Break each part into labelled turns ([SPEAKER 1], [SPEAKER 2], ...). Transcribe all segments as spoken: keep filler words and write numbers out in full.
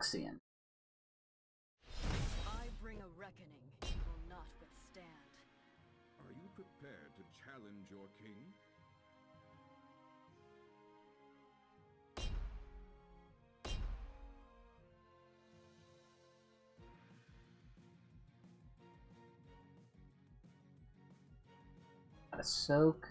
[SPEAKER 1] Galaxian.
[SPEAKER 2] I bring a reckoning you will not withstand.
[SPEAKER 3] Are you prepared to challenge your king?
[SPEAKER 1] Gotta soak.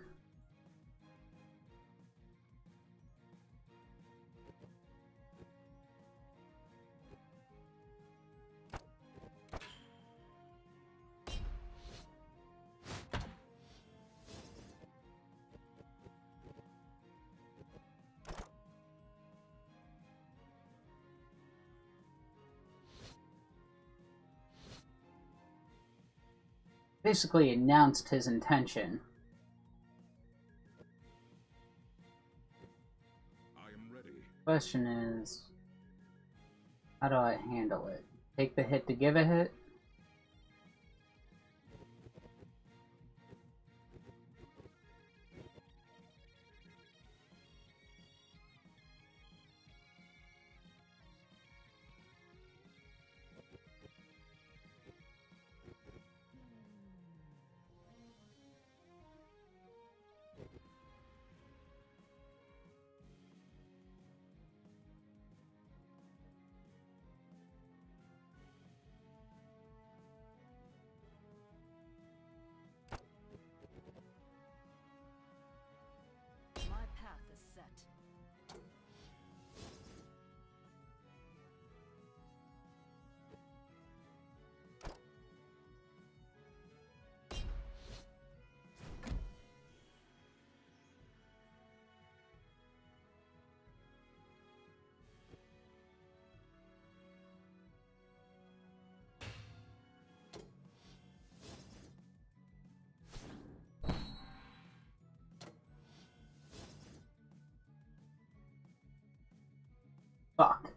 [SPEAKER 1] Basically announced his intention.
[SPEAKER 3] I am ready.
[SPEAKER 1] Question is, how do I handle it? Take the hit to give a hit?
[SPEAKER 2] My path is set.
[SPEAKER 1] Fuck.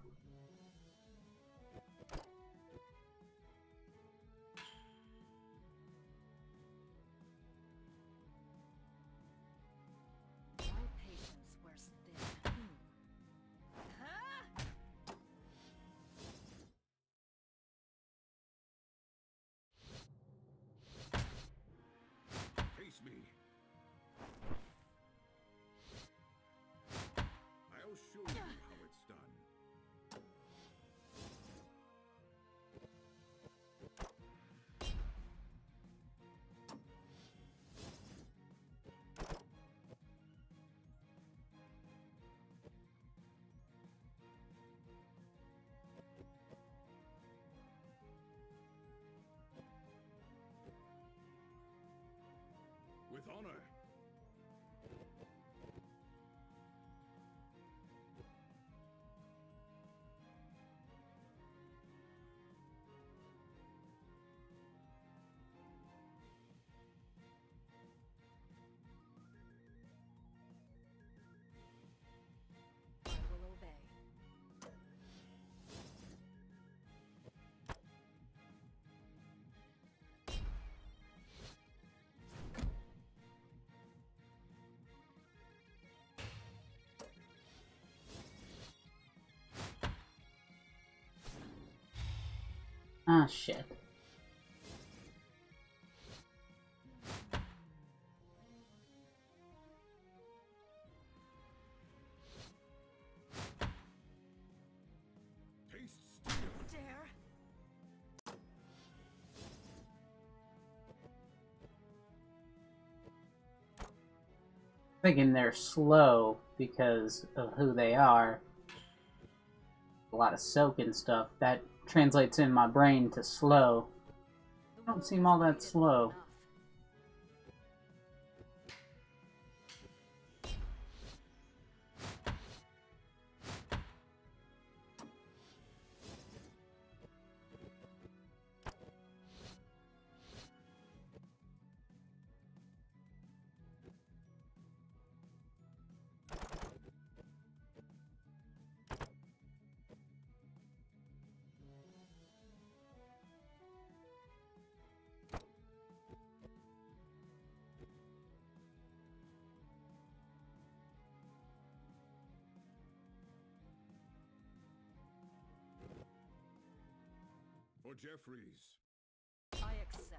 [SPEAKER 2] My patience wears thin. Huh?
[SPEAKER 3] Face me. I'll show you how it's done. With honor.
[SPEAKER 2] I will obey.
[SPEAKER 1] Ah, shit.
[SPEAKER 3] Taste steel.
[SPEAKER 2] Dare.
[SPEAKER 1] Thinking they're slow because of who they are. A lot of soak and stuff. That translates in my brain to slow.
[SPEAKER 2] The
[SPEAKER 1] Don't
[SPEAKER 2] world
[SPEAKER 1] seem
[SPEAKER 2] has
[SPEAKER 1] all that
[SPEAKER 2] waited
[SPEAKER 1] slow.
[SPEAKER 2] enough.
[SPEAKER 3] for Jeffries.
[SPEAKER 2] I accept.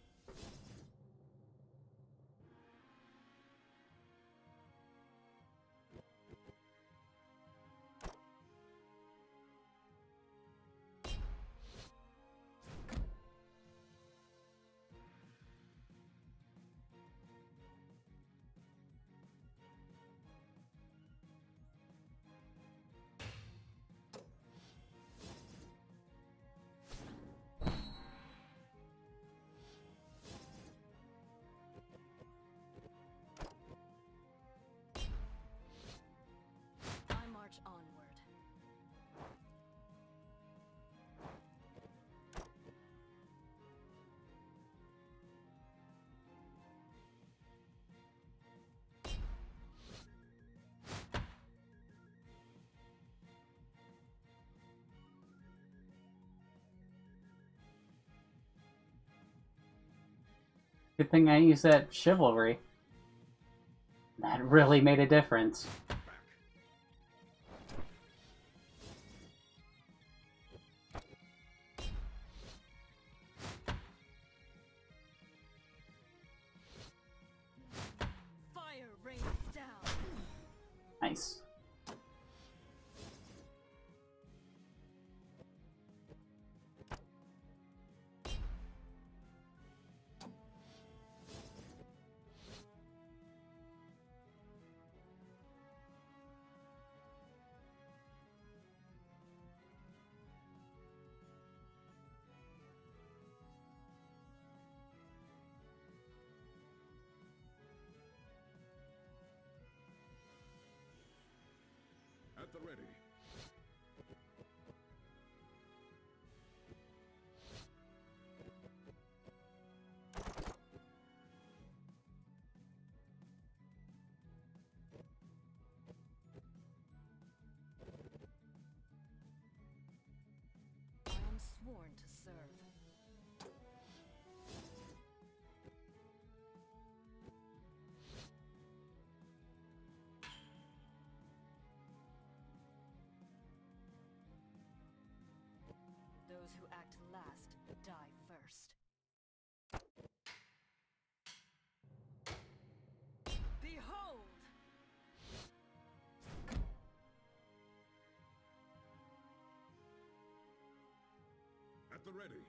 [SPEAKER 2] I march onward.
[SPEAKER 1] Good thing I used that chivalry. That really made a difference.
[SPEAKER 2] Fire rains down.
[SPEAKER 1] Nice.
[SPEAKER 3] At the ready.
[SPEAKER 2] I am sworn to serve. Those who act last die first. Behold!
[SPEAKER 3] At the ready.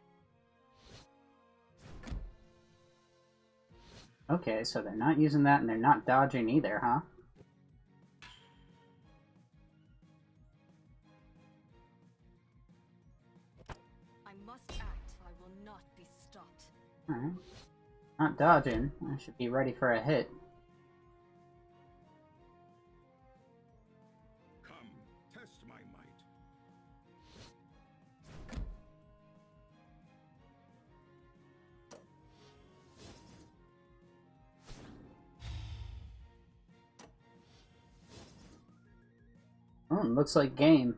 [SPEAKER 1] Okay, so they're not using that and they're not dodging either, huh?
[SPEAKER 2] I must act. I will not be stopped.
[SPEAKER 1] Alright. Not dodging. I should be ready for a hit.
[SPEAKER 3] Come, test my might.
[SPEAKER 1] Oh, it looks like game.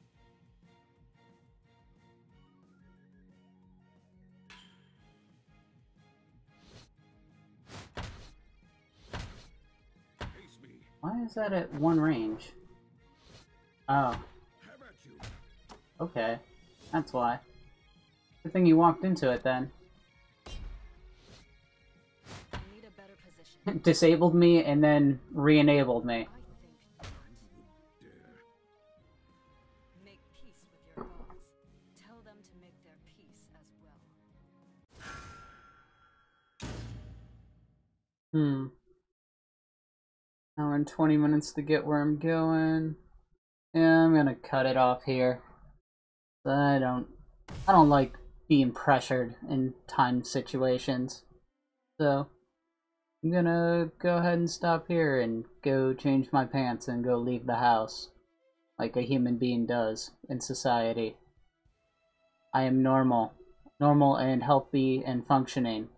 [SPEAKER 3] Face me.
[SPEAKER 1] Why is that at one range? Oh,
[SPEAKER 3] Have at you.
[SPEAKER 1] okay. That's why. Good thing you walked into it then.
[SPEAKER 2] I need a better position.
[SPEAKER 1] Disabled me and then re-enabled me.
[SPEAKER 2] I think not.
[SPEAKER 3] Dare.
[SPEAKER 2] Make peace with your gods. Tell them to make their peace as well.
[SPEAKER 1] Hmm. Hour and twenty minutes to get where I'm going. Yeah, I'm gonna cut it off here. I don't I don't like being pressured in time situations. So I'm gonna go ahead and stop here and go change my pants and go leave the house. Like a human being does in society. I am normal. Normal and healthy and functioning.